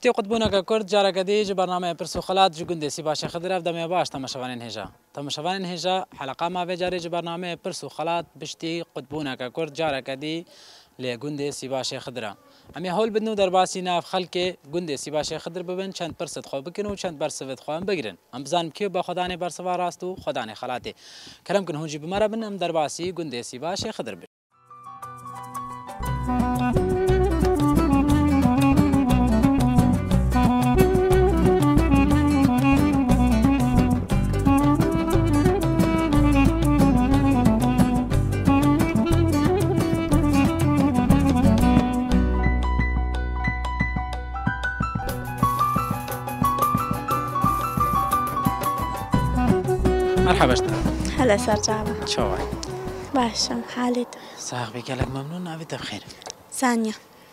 بشتی قطبونه که کرد جارا کدی برنامه پرسو خلات جگنده سی باشه خضر افدم یا باش تماشاوان هجا تماشاوان هجا حلقه ما بجاری برنامه پرسو خلات بشتی قطبونه که کرد جارا کدی لگنده سی باشه خضر امی حال بدنو در باسی ناف خلک گنده سی باشه خضر ببین چند پرست خواب بکنو چند برسوت خوام بگیرن ام بزن که با خدانه برسوا راستو خدانه خلاته کلام کن هنجی بمرا بن ام در باسی گنده سی باشه خضر مرحبا اشتغل هلا سرجابة شوي باشا حالتك صاحبي قالك ممنون نبي بخير ثانية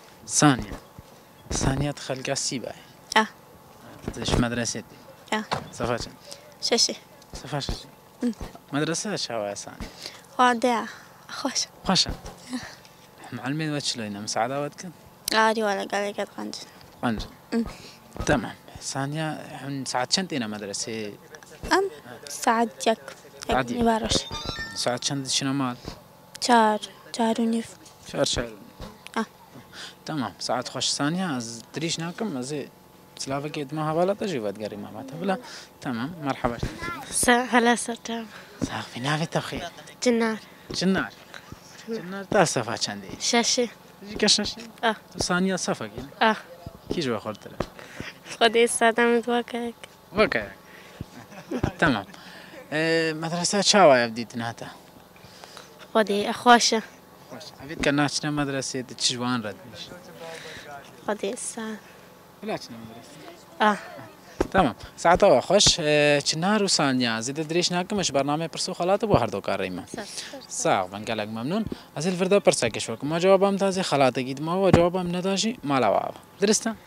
ثانية تخلق السيبة تدش مدرستي صفا شاشة صفا شاشة مدرسة شوي ثانية وادع خوش معلمين وتشلوينا مساعدة ودك عادي ولا قال لك قنج تمام ثانية ساعات شنتينا مدرسة ساعات يك نبارش ساعات شنت شنو مال شهر ونصف شهر تمام ساعات خوش ثانية از تريش ناكم زي سلافة كيد ما هبلا تجي ودقري ما مات بلا تمام مرحبا هلا سرجابة صافي نافي تخير جنار تا صفا چندی شاشة كشاشة ثانية صفا كي كيش بخورت له خدي السادة متوكاك وكا تمام مدرسة شاوية بديت نهتا خدي أخواشة عبيد كناش مدرسة تشجوان ردش خدي السادة لا كنا مدرسة تمام ساعتها خوش چنار و ثانية زيد دريش ناكم مش برنامج برسو خلاط بو هر دو کار ريما صاغ من قالك ممنون از الفردا پرساكش وك ما جوابم تازي خلاط اكيد ما هو جوابم نداشي ما لا درسته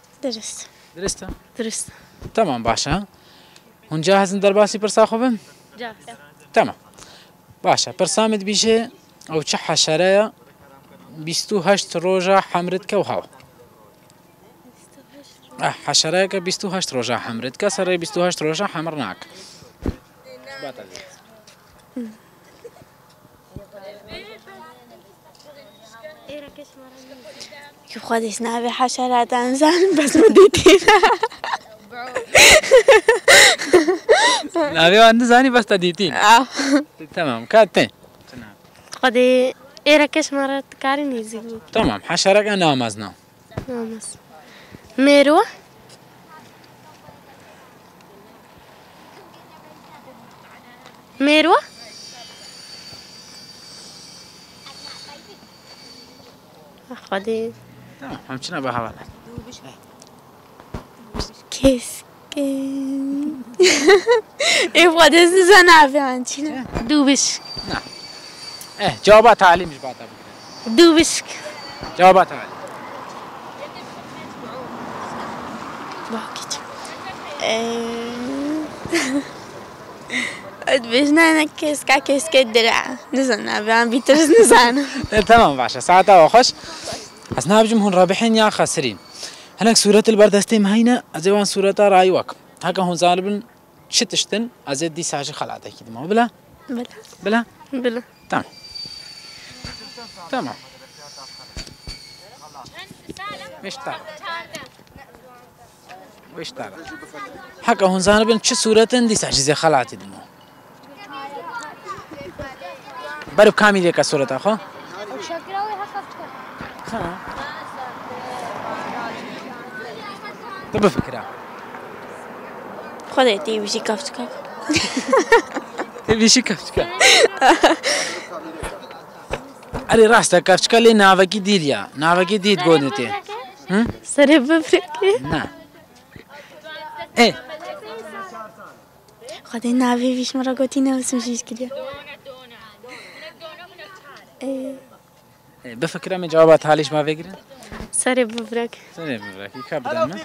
درست تمام باشا هون جاهز درباسي برسا خوبم جاهز تمام باشا برسامد بيشه او چه حشره 28 روزه حمرت که و هوا حشره که 28 روزه حمرت که سر 28 روزه حمرناک كيف خدي سنابي حشرات انزان بس مديتينا نابي انزاني بس تديتين تمام كاتين خدي إيركش مرات كارين يزيدوا تمام حشرك أنا نامز ميروة خدي تمام همچنان به حواله كيسكين ايه خدي زنا في عندنا دوبش نه جوابات عالي مش بعطى دوبشك جوابات عالي باكيت بيجنا نكيس كاكيس كدرع نزلنا بيان بيترز نزانا تمام باشا ساعتها وخش أثناء بجمهون رابحين يا خاسرين هناك صورة البردستيم هينا أزوان صورة رايوك هكا هون زالبن شتشتن أزيد دي ساجي خلعتها كده ما بلا تمام وش تعال حكا هون زانبن شو صورة دي ساجي زي خلعتي دمو برو كامل يكا صورة أخو طب فكرة خذي تي بيشي كفتك بيشي كفتك أري راستا كفتك لي نافكي ديليا نافكي ديد قولتي سري بفركي نعم إيه خذي نافي فيش مرة قلتي نفس مشيش كده بفكرة من جوابات هاليش ما فكرة سري بفرك يكبدنا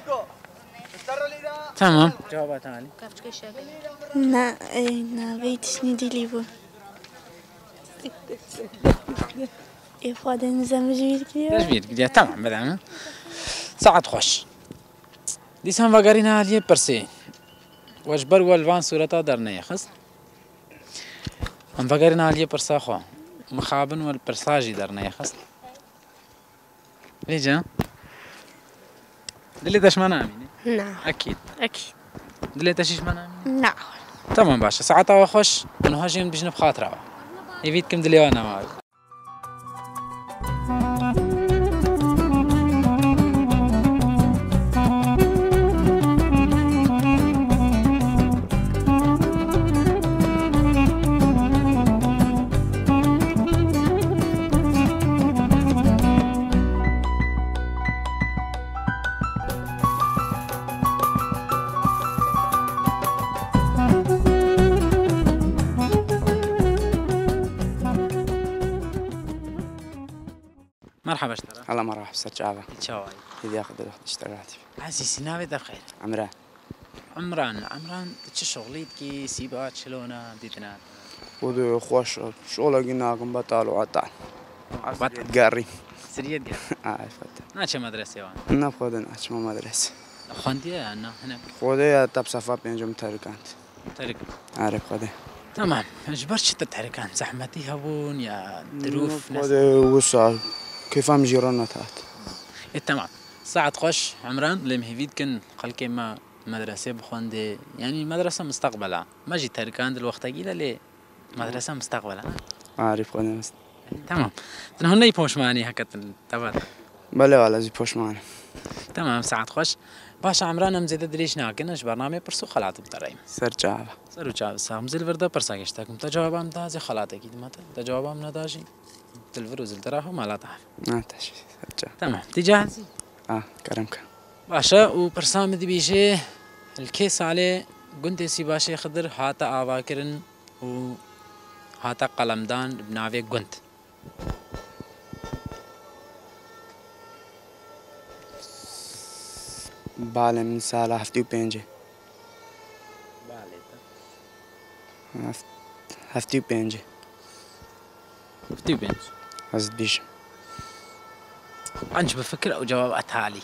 تمام جوابات هالي نا نافيتش ندي ليبو إفادة نظام جديد كده تمام بدأنا ساعة خوش دیسان وگرینه علیه پرسی وجبر والوان صورتا در نیخست هم وگرینه علیه پرسا خوا مخابن والپرساجی در نیخست ليجا دلي تاش ما نامي نعم اكيد أكيد دلي تاشيش ما نامي نعم تمام باشا ساعتها وخش انه هاجين بجنب خاطره يفيدكم دلي وانا معي مرحبا اشترى هلا مرحبا استاذ جعفر تشاوي إذا أخذ الوقت اشتغلت فيه عزيزي ناوي بخير عمران عمران تش شغليت كي سيبات شلونه بديتنا ودو خوش شغل جيناكم بطال وعطال بطل. قاري سريت قال فتح ناتش مدرسة وان نفقد ناس ما مدرسة خندي انا هنا خودي تب صفا بينجم تركانت ترك عارف خودي تمام جبرت شتى تحركان زحمتي هبون يا ظروف ناس خودي وسع كيف عم جيراننا تحت تمام ساعة خوش عمران لم هيفيد كن قال كيما مدرسة بخوندي يعني مدرسة مستقبلا ما جي تركان دلوقت قيلة لي مدرسة مستقبلا عارف خودي بس تمام هنا يبوش ماني هكا تبع بلا ولا زي بوش معنا تمام ساعة خوش باشا عمران هم زيادة دريش ناكنش برنامج برسو خلات بترايم سر جعفر سرو چاو سام زل وردا پرسا گشتاکم تا جوابم دا زي خلاته کی ماتا تا جوابم نداشي تلفرو زل تراهو ما لا تعرف ما تشي سر جعفر تمام تجاهزي كرمك باشا وبرسا مدي بيشي الكيس عليه قنتي سي باشا خضر هاتا آواكرن و هاتا قلمدان بناوي قنت بالي من سالة هفتي وبينجي هفتي وبينجي فتي بنج هزت بيش عنش بفكر او جواب علي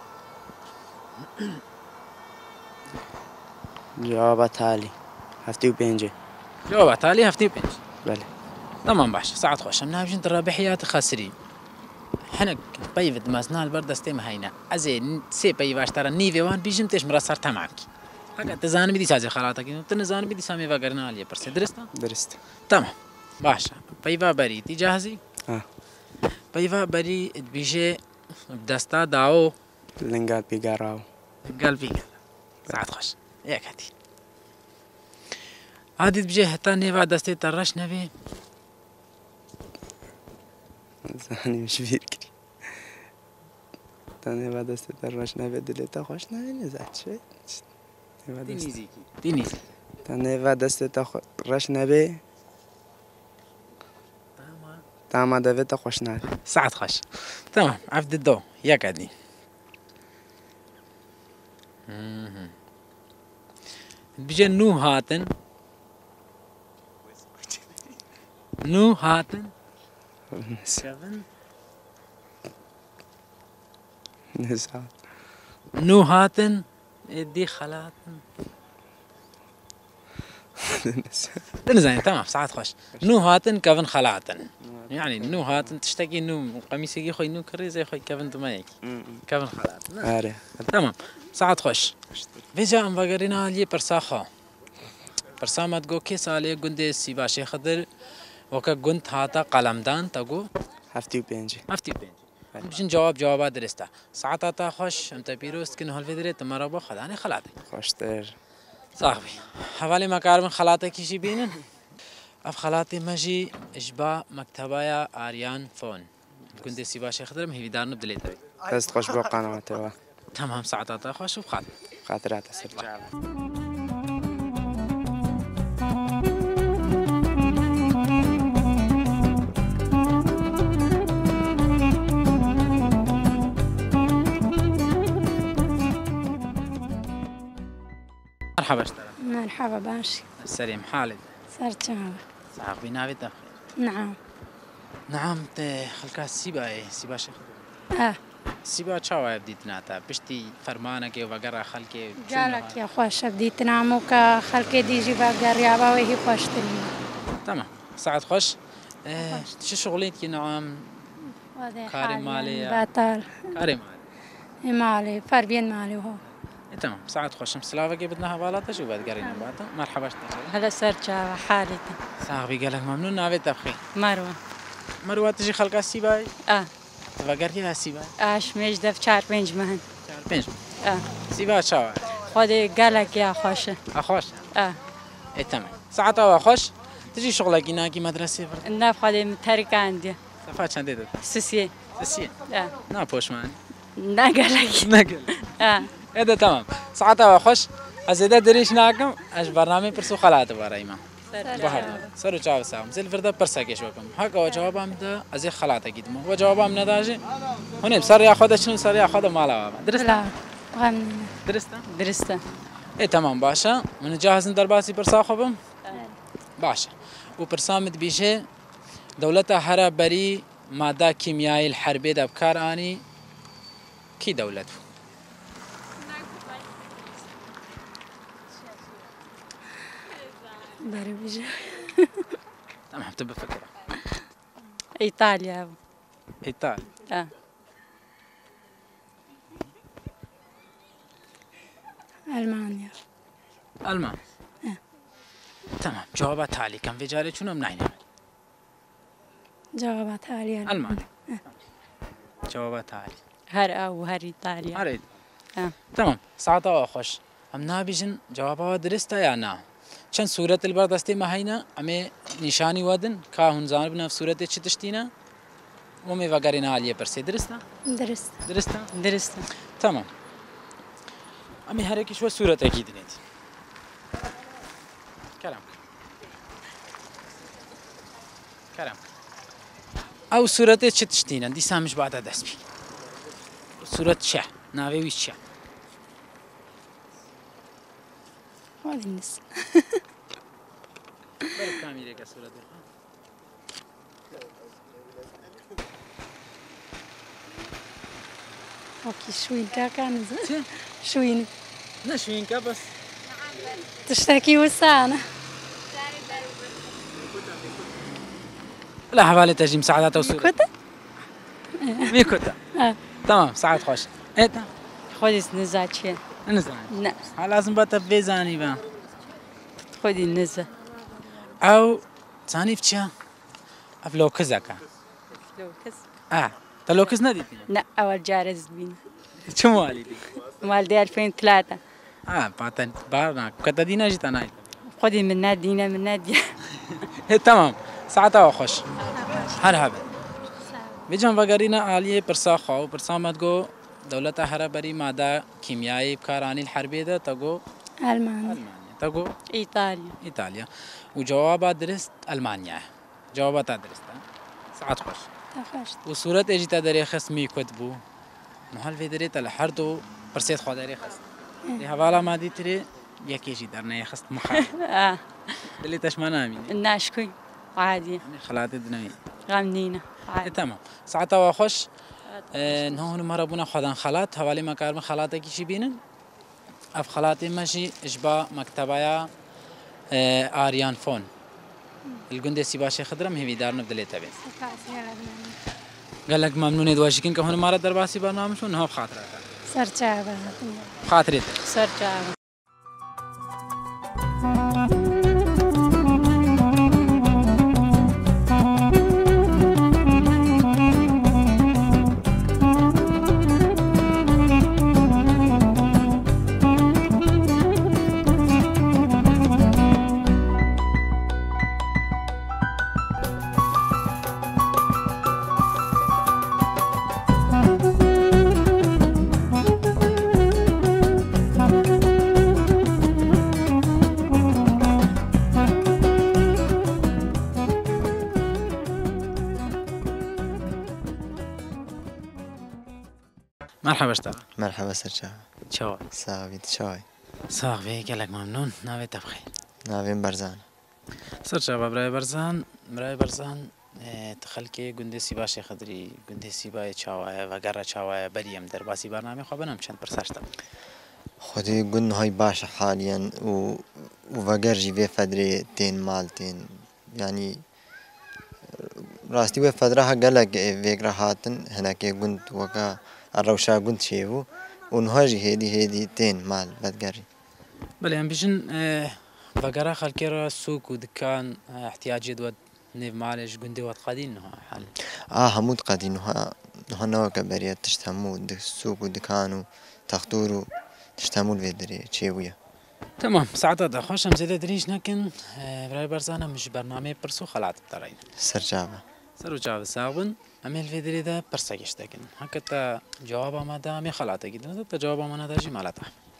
جوابات هالي هفتي وبينجي جواب علي هفتي بنج بلى تمام باشا ساعة خوش منها بجنت الرابحيات خاسرين حنك بيفد مازنا البرد استيم هينا ازي سي بيواش ترى نيفي وان بيجم تيش مرسر تمامك هكا تزان بدي ساجي خلاتك تنزان بدي سامي فاقرنا عليه برسي درستا درست تمام باشا بيفا بري تي جاهزي بيفا بري بيجي بدستا داو لنقال بيقاراو قلبي ساعة خوش ياك هاتي عادي بيجي حتى نيفا دستي ترش نبي زاني مش فيركري تاني بعد استدرش نبي دلتا خوش نبي نزعت شوي تينيزي تينيزي تاني بعد استدرش نبي تاما دفتا خوش نبي ساعة خوش تمام عبد الدو ياك عدي بيجي نو هاتن نو هاتن كيفن نزعت نو هاتن دي خلاتن تنزين تمام ساعات خوش نو هاتن كيفن خلاتن يعني نو هاتن تشتكي نو قميصي يجي خوي نو كري زي خوي كيفن دمايك كيفن خلاتن عارف تمام ساعات خوش فيجا ام فاغرينا لي برساخا برسامت جو كيس عليه قندي سيباشي خضر وكا قنت هاتا قلمدان تاقو هفتي وبينجي هفتي بين بجن جوابات درستا ساعتا تا خوش انت بيروست كن هالفيدري تمارا با خداني خلاتك خوشتر صاحبي حوالي مكار من خلاتك كيشي بينن اف خلاتي مجي اشبا مكتبايا آريان فون كنت سيباشي خضر مهي دار نبدلي تبي دست خوش بو قناعته تمام ساعتا تا خوش وبخاطر خاطرات سر مرحبا اشترى مرحبا باشا سليم حالد صرت شهر صاحبي نافي نعم نعم خلقها سيبا سيباشي خضر سیبا چاوای بدیتناتا پشتی فرمانەکێ و بەگەڕا خەڵکێ جارێکی خۆشە بدیتنام و کە خەڵکی دیژی بە گەڕیاوەوەی هی خۆشترین. تمام ساعت خۆش چ شغڵێکی نەوام کاری ماڵیە باتال کاری ماڵی فەربیێن ماڵی هۆ. تمام ساعت خۆشم سلااوەکێ بدنە هەواڵاتەش و بەدگەڕێنە باتە مەرحەبەش هەلە سەر چاوە حالێتە ساغبی گەلک مەمنون ناوێت دەبخی مەروە مەرواتژی خەڵکا سیبای ئا بەگەڕی سیبای ئاشمێش دەف 4-5 مەهن پێنج ئا سیبا چاوە خۆدێ گەلێکیا خۆشە ئەخۆش ئا تمام ساعتەوە خۆش تژی شغڵێکی ناکی مەدرسێ برد نافخۆدێ تەریکان دێ سەفا چەندێ دەت سوسیێ سیە ئا ناپۆشمان ناگەلێکی نەگەل ئا هذا تمام ساعتها خوش أزيد دريش ناكم أش برنامج برسو خلات برايما بحر سرو جواب سام زل فردا برساكش وكم هكا وجوابام ده أزي خلات أكيد مو وجوابام نداجي هون بسر ياخذ شنو سر ياخذ مالا درست لا غم درست درسته إيه تمام باشا من جاهز درباسي برسا خبم باشا وبرسامد بيشه دولتها هرا بري مادة كيميائي الحربية دبكار آني كي دولته بربجة تمام تبى فكرة إيطاليا إيطاليا ألمانيا ألمان تمام جوابات تالي كم في جاري شنو منعنا جوابات عالية ألمانيا جوابات تالي هر أو هر إيطاليا أريد تمام ساعتها خوش هم نابيجن جوابها درستا يا نا چند صورت البردستی ماهینا امی نشانی ودن که هون زان بنا صورت چی تشتینا و می وگرین عالیه پرسی درستا درستا تمام امی هر یکی شو صورت اکید نید کلام او صورت چی تشتینا دی سامش بعد دست بی صورت چه ناوی ویش چه هذه الناس برو كاميرا كسورة اوكي شوين كان شوين لا شوين بس تشتكي وسانة لا حوالي تجي مساعدات وصورة كوتا ميكوتا تمام ساعات خوش ايه تمام خذي نزاتشي نزل لا لازم بتبي زاني با خذي النزة او ثاني فتشا افلوكز اكا لوكس تلوكز نديتني لا أول جارز بين شو مالي دي مال دي 2003 باتن بارنا كتا دينا جيت انا خذي من نادينا من نادي تمام ساعتها خوش مرحبا بيجان وغارينا عالية برسا خاو برسا مدگو دولتها هرا بري مادة كيميائي بكاراني الحربية ده تقو ألمانيا تقو إيطاليا وجوابات درست ألمانيا جوابات درست ساعات خوش وصورة اجي تدري خصمي كتبو محل في دري تل هر دو برسيت خو دري خص دي حوالا ما دي تري يكي جي درنا خص مخال اللي تشمانا مين الناشكوي عادي خلات الدنيا غامنينا تمام ساعتها خوش نهون مربونا خدان خلات حوالي مكارم خلاتة كيشي بينن اف خلاتي ماشي اشبا مكتبايا آريان فون الجندي سيباشي خضرم هي دار نبدلي تبين قال لك ممنون دواشكين كهون مرة درباسي برنامج شو نهاب خاطرك سرچابة خاطري سرچابة مرحبا اشتغل مرحبا سرچاو شو ساويت شوي صاحبي قال لك ممنون ناوي تبخي ناوين برزان سرچاو برای برزان تخلكي گوندێ سیباشێ خدری گوندێ سیبای چاوایە وەگەڕە چاوایە بەریەم دەرباسی بەرنامەی خۆ بنەم چەند پرساشتە خودی گون های باش حاليا و وگرجی به فدری تین مال تین يعني راستي و فدرها قالك فيقرا هاتن هناك گوند وكا الروشا گوند شيفو ونهاجي هيدي تين مال بدقري بەڵێ ئەم بژن وەگەڕە خەلکێرە سووک و دکان احتیاجی دووە نێڤ مالێش گوندێ وەت قەدینەوە حال همود قدي نها نوكا بريا تشتمو سوق ودكان وتختور تشتمو الفيدري تشيوية تمام ساعتها دخوش هم زيادة دريش نكن براي برزانا مش برنامج برسو خلات بترين سرجابة سرو جاو ساون أميل فيدري ده برساكش تكن هكذا جوابا ما دا مي خلاته جدا ده جوابا ما نداجي مالته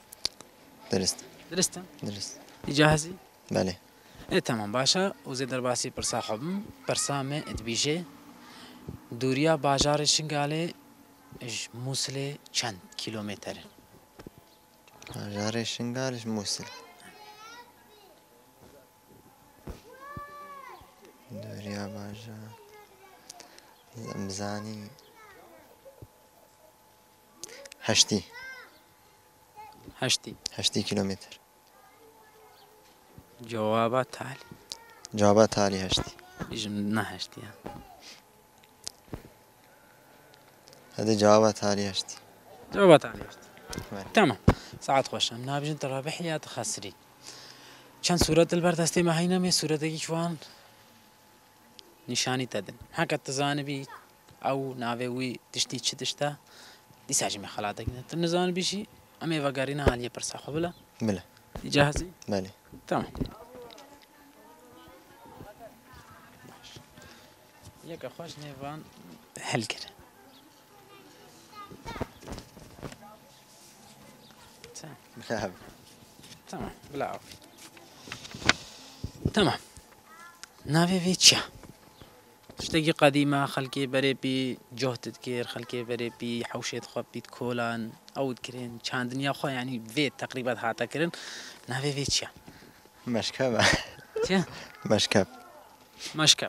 درست جاهزي بله إيه تمام باشا وزي درباسي برسا حبم برسامة ادبيجي دوريا باجار شنغالي موصلة چند كيلومتر باجار شنغالش موصل دوريا باجار زمزاني هشتي كيلومتر جوابات تالي هشتي يجمنا هشتي هذا جوابات تالي هشتي تمام ساعات خوش ام نابجن ترابح يا تخسري كان صورة البردستي ما هينا مي صورة دقي شوان نشاني تدن هكا تزانبي او ناوي تشتي تشتا دي ساجمي خلاتك تنزان بيشي امي وقارينا هالية برسا خبلا بلا جاهزي بله تمام ياك خوش نيفان حل كده تمام بلا عوف تمام نافي فيتشا تشتكي قديمة خلكي بري بي جهد تذكير خلكي بري بي حوشيت خو بيت كولان او تكرين كان دنيا خو يعني فيت تقريبا هاتا كرين نافي فيتشا مشكبة تيا مشكب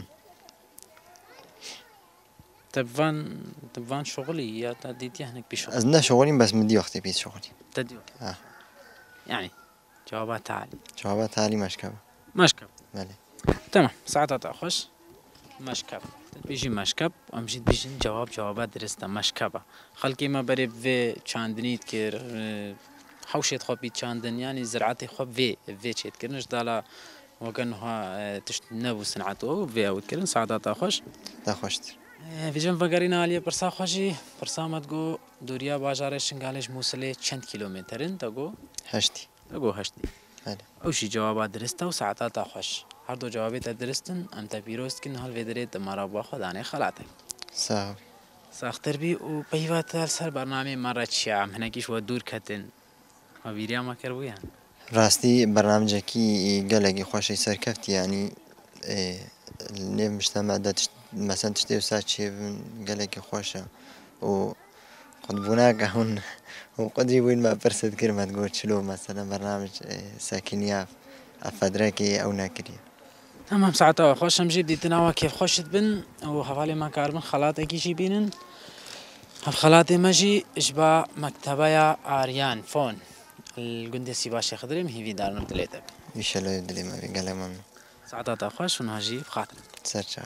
تبان شغلي يا تديتي هناك بشغل أزنا شغلي بس مدي وقتي بيت شغلي تدي يعني جوابات عالي مشكبة بله تمام ساعتها تأخش مشكب بيجي مشكب وامجد بيجي جوابات درسته مشكبة خلقي ما بري في چاندنيت كير حوشيت خو بيت چاندن يعني زرعتي خو في چيت كرنش دالا وكانها تشنبو صنعته في او كرن ساعتها تأخش فيجن فقرينا عليه برسا خوشي برسا مدقو دوريا باجار شنغالش موصلة چند كيلومترين تقو هشتي بله اوشي جوابات درسته و ساعتها تأخش هر دو جوابی درستن ام تبیروست کن حال ویدرید مرا با خدانه خلاته ساختر بی و پیوات سر برنامه مرا چیا ام هنگیش و دور کتن و ویریا ما کرد بویان راستی برنامجکی گلگی خوشی سرکفتی يعني نيف مجتمع دا مثلا تشتي وساعات شي گلگی خوشه و قد بناك هون وقدري وين ما برسد كلمة تقول شلو مثلا برنامج ساكنية أفدركي أو ناكري تمام ساعتها خوشم جيب دي تناوى كيف خوشت بن وحوالي ما كاربن خلاطي كيشي بينن الخلاطي ماجي إشبا مكتبايا آريان فون الجندي سيباشي خضري مهي في دارنا بتلاتب إن شاء الله يدري ما بيقال من ساعتها خوش ونهاجي بخاطر سرچا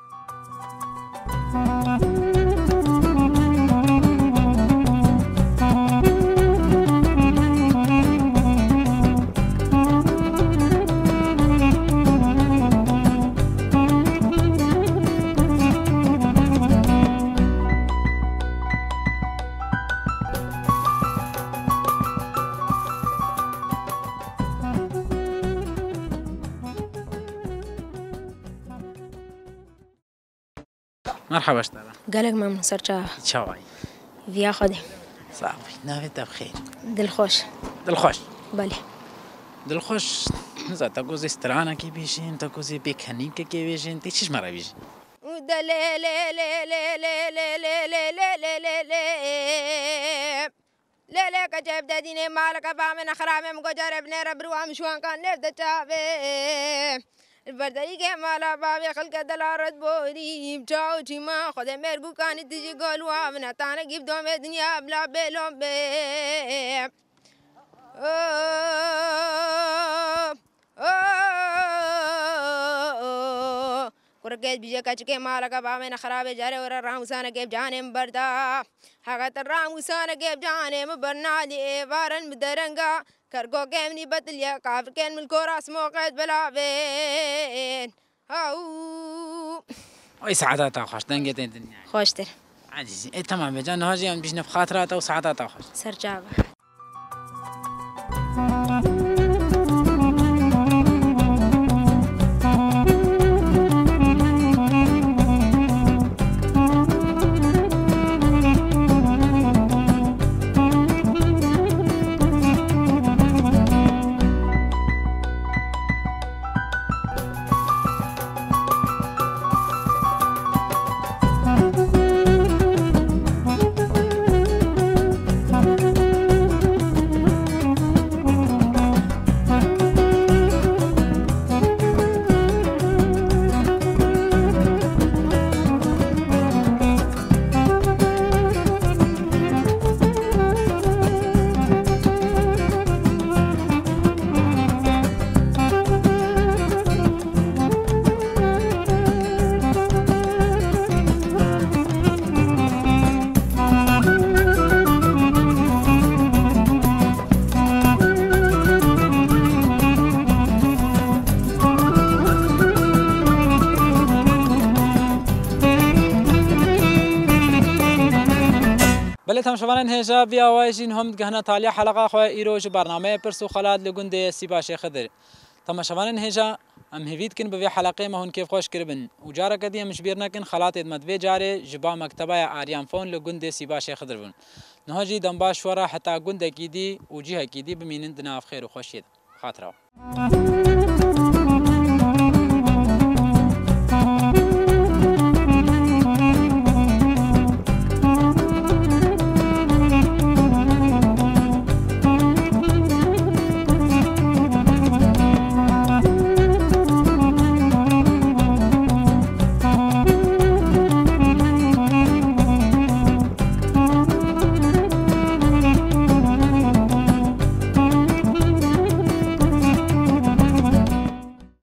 مرحبا اشتغل قالك ما من سرجا شواي فيا خدي صافي نافي بخير دلخوش بله دلخوش نزا تاكوزي استرانا كي بيجين تاكوزي بيكهنين كي بيجين تي چيش مرا بيجي لا كجاب داديني مالك فامن خرامم مجرب نربرو امشوان كان نرد تشافي البرداری که مالا بابی خلق دلارت بوریم چاو چیما خود مرگو کانی تیجی گلو آمنا تانه گیب دوم دنیا بلا بلوم بیم ورقيت بيجاك كي مالك بامين خراب جاري ورا راموسانا كيف جاني مبردا حقت الراموسانا كيف جاني مبرنادي بارن بدرنقا كرقو كيمني بطليا كافر كين من الكوراس موقعت بلا بين أي ساعات خوش دنگت الدنيا خوشتر عزيزي إيه تمام بجان هاجي بيش نفخاطرات أو ساعات خوش سرجابه بله تماشاوان هجا بیا وایجین هم گهنا تالیا حلقه خو ایروج برنامه پرسو خلات لگنده سیباش خضر تماشاوان هجا ام هوید کن به حلقه ما هون کیف خوش کربن و جاره کدی مش بیرنا کن خلات مدوی جاره جبا مکتبه آریان فون لگنده سیباش خضر بن نهاجی دنباش ورا حتی گنده کیدی و جیه کیدی بمینند ناف خیر و خوشید خاطره